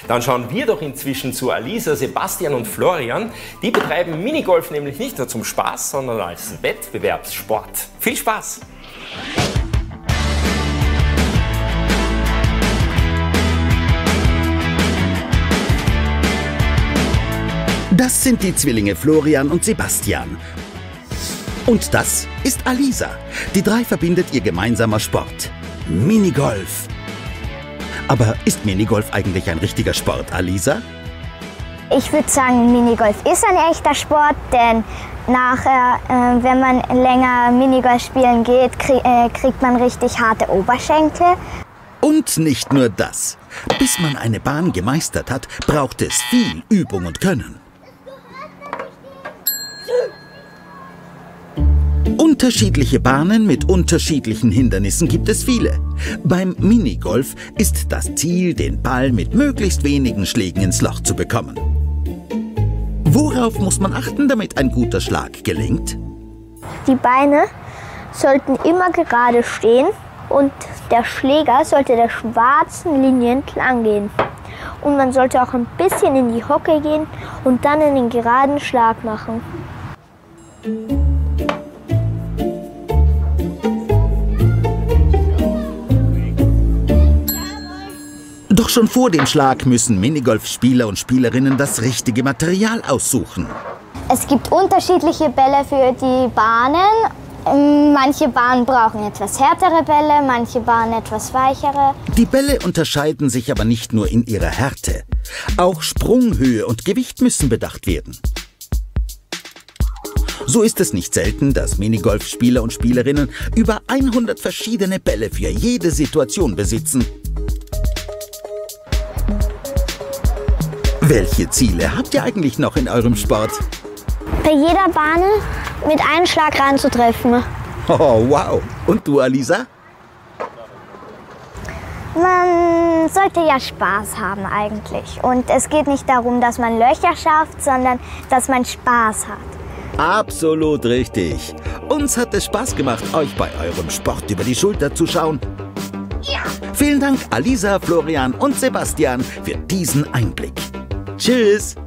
Dann schauen wir doch inzwischen zu Alisa, Sebastian und Florian. Die betreiben Minigolf nämlich nicht nur zum Spaß, sondern als Wettbewerbssport. Viel Spaß! Das sind die Zwillinge Florian und Sebastian. Und das ist Alisa. Die drei verbindet ihr gemeinsamer Sport: Minigolf. Aber ist Minigolf eigentlich ein richtiger Sport, Alisa? Ich würde sagen, Minigolf ist ein echter Sport, denn nachher, wenn man länger Minigolf spielen geht, kriegt man richtig harte Oberschenkel. Und nicht nur das. Bis man eine Bahn gemeistert hat, braucht es viel Übung und Können. Unterschiedliche Bahnen mit unterschiedlichen Hindernissen gibt es viele. Beim Minigolf ist das Ziel, den Ball mit möglichst wenigen Schlägen ins Loch zu bekommen. Worauf muss man achten, damit ein guter Schlag gelingt? Die Beine sollten immer gerade stehen und der Schläger sollte der schwarzen Linie entlang gehen. Und man sollte auch ein bisschen in die Hocke gehen und dann einen geraden Schlag machen. Doch schon vor dem Schlag müssen Minigolfspieler und Spielerinnen das richtige Material aussuchen. Es gibt unterschiedliche Bälle für die Bahnen. Manche Bahnen brauchen etwas härtere Bälle, manche Bahnen etwas weichere. Die Bälle unterscheiden sich aber nicht nur in ihrer Härte. Auch Sprunghöhe und Gewicht müssen bedacht werden. So ist es nicht selten, dass Minigolfspieler und Spielerinnen über 100 verschiedene Bälle für jede Situation besitzen. Welche Ziele habt ihr eigentlich noch in eurem Sport? Bei jeder Bahn mit einem Schlag ranzutreffen. Oh, wow. Und du, Alisa? Man sollte ja Spaß haben eigentlich. Und es geht nicht darum, dass man Löcher schafft, sondern dass man Spaß hat. Absolut richtig. Uns hat es Spaß gemacht, euch bei eurem Sport über die Schulter zu schauen. Ja. Vielen Dank, Alisa, Florian und Sebastian, für diesen Einblick. Tschüss!